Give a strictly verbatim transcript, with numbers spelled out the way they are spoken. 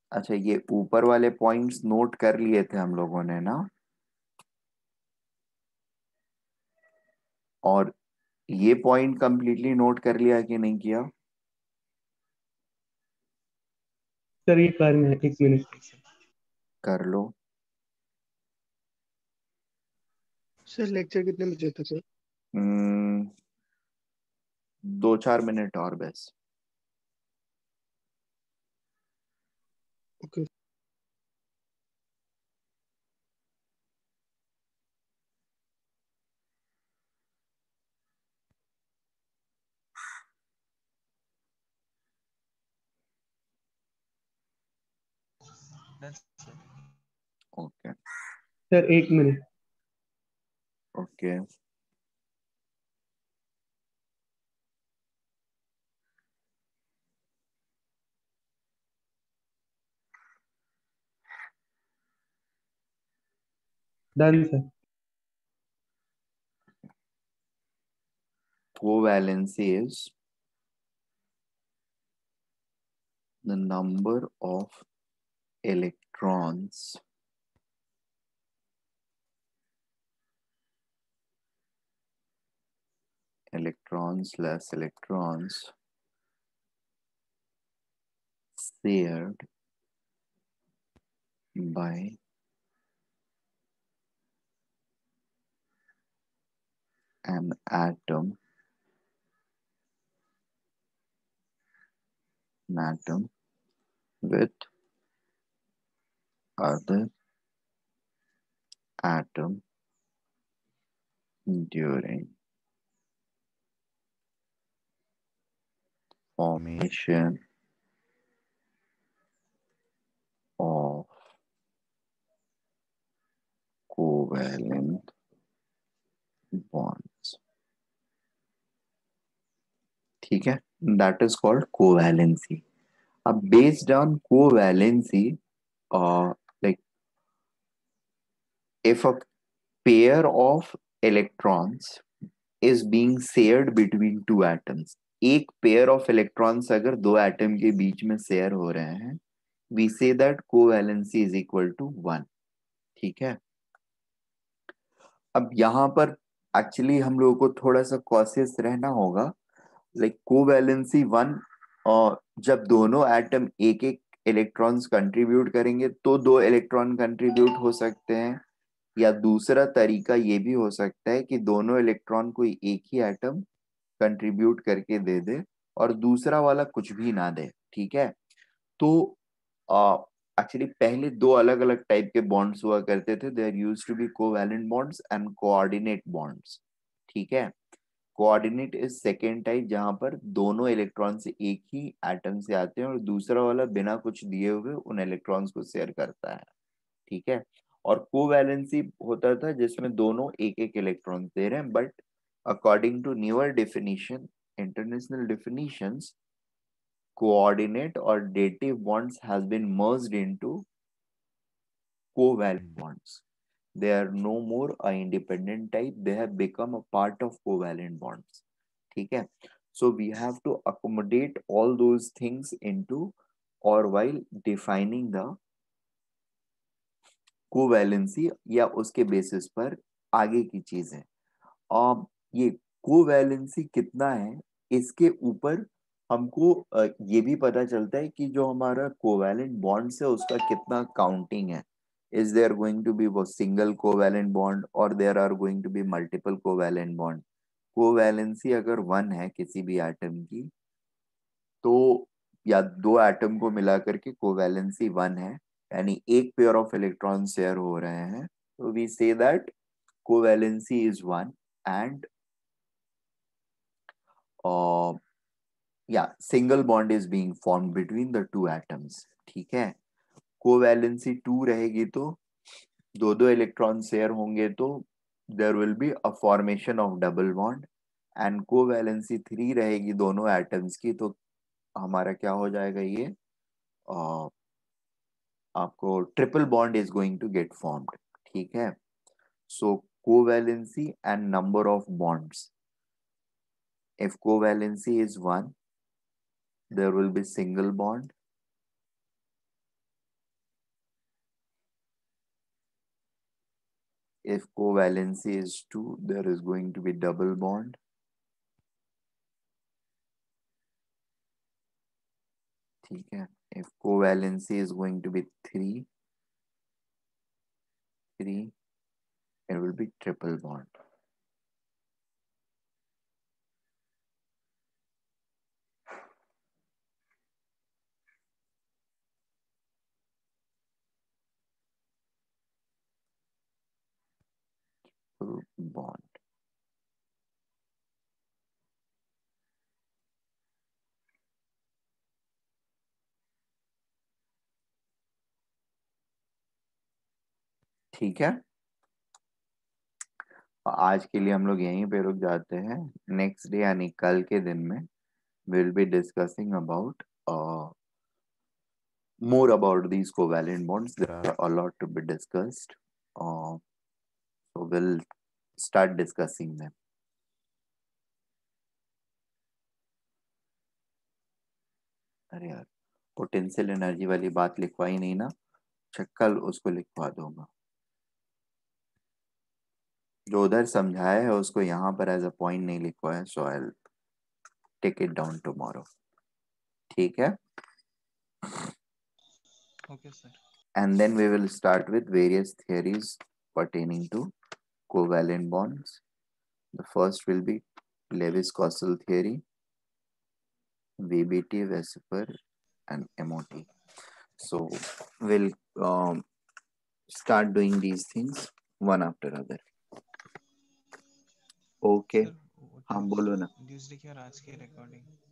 अच्छा, ये ऊपर वाले पॉइंट्स नोट कर लिए थे हम लोगों ने ना, और ये पॉइंट कंप्लीटली नोट कर लिया कि नहीं किया? सर ये करना है, एक मिनट। कर लो। सर लेक्चर कितने बजे था सर? हम्म, दो चार मिनट और बस। ओके। ओके। सर एक minute. Okay. Done sir. Covalency is the number of electrons electrons less electrons shared by an atom an atom with other atom during formation of covalent bonds. ठीक है, that is called covalency. अब based on covalency, uh, like if a pair of electrons is being shared between two atoms, एक pair of electrons अगर दो atom के बीच में share हो रहे हैं, we say that covalency is equal to one. ठीक है। अब यहाँ पर एक्चुअली हम लोगों को थोड़ा सा कॉशियस रहना होगा। लाइक कोवैलेंसी वन, और जब दोनों एटम एक एक इलेक्ट्रॉन्स कंट्रीब्यूट करेंगे तो दो इलेक्ट्रॉन कंट्रीब्यूट हो सकते हैं, या दूसरा तरीका ये भी हो सकता है कि दोनों इलेक्ट्रॉन कोई एक ही एटम कंट्रीब्यूट करके दे दे और दूसरा वाला कुछ भी ना दे। ठीक है। तो एक्चुअली पहले दो अलग अलग टाइप के बॉन्ड्स हुआ करते थे। There used to be covalent bonds and coordinate bonds. ठीक है। कोऑर्डिनेट इज सेकेंड टाइप, जहां पर दोनों इलेक्ट्रॉन से एक ही एटम से आते हैं और दूसरा वाला बिना कुछ दिए हुए उन इलेक्ट्रॉन्स को शेयर करता है। ठीक है। और कोवैलेंसी होता था जिसमें दोनों एक एक इलेक्ट्रॉन दे रहे हैं, but according to newer definition, international definitions, coordinate or dative bonds has been merged into covalent bonds. They are no more a independent type, they have become a part of covalent bonds. ठीक है। So we have to accommodate all those things into, or while defining the covalency, या उसके basis पर आगे की चीजें। अब ये कोवैलेंसी कितना है, इसके ऊपर हमको अ, ये भी पता चलता है कि जो हमारा कोवैलेंट बॉन्ड्स है उसका कितना काउंटिंग है। Is there going to be वो सिंगल कोवैलेंट बॉन्ड, और there are going to be multiple covalent bond. Covalency अगर वन है किसी भी एटम की, तो या दो एटम को मिला करके कोवैलेंसी वन है, यानी एक पेयर ऑफ इलेक्ट्रॉन शेयर हो रहे हैं, तो we say that covalency is one, and या single bond is being formed between the two atoms. ठीक है। कोवैलेंसी टू रहेगी तो दो दो इलेक्ट्रॉन शेयर होंगे, तो there will be a formation of double bond. And covalency three रहेगी दोनों एटम्स की, तो हमारा क्या हो जाएगा ये, अ, आपको triple bond is going to get formed. ठीक है। So covalency and number of bonds, if covalency is one, there will be single bond, if covalency is two, there is going to be double bond. ठीक है. If covalency is going to be three, three, it will be triple bond. Triple bond. ठीक है. आज के लिए हम लोग यहीं पे रुक जाते हैं. नेक्स्ट डे यानी कल के दिन में we'll be discussing about uh, more about these covalent bonds. There are a lot to be discussed. Uh, so we'll start discussing them. अरे यार, पोटेंशियल एनर्जी वाली बात लिखवाई नहीं ना. कल उसको लिखवा दूंगा. जो उधर समझाया है उसको यहाँ पर एज अ पॉइंट नहीं लिखवाया. So I will take it down tomorrow. ठीक है. Okay, sir. And then we will start with various theories pertaining to covalent bonds. The first will be Lewis-Cossel theory, V B T, Vesifer, and M O T. So we'll um, start doing these things one after other. Okay. Sir, हाँ बोलो ना. Tuesday की और आज की recording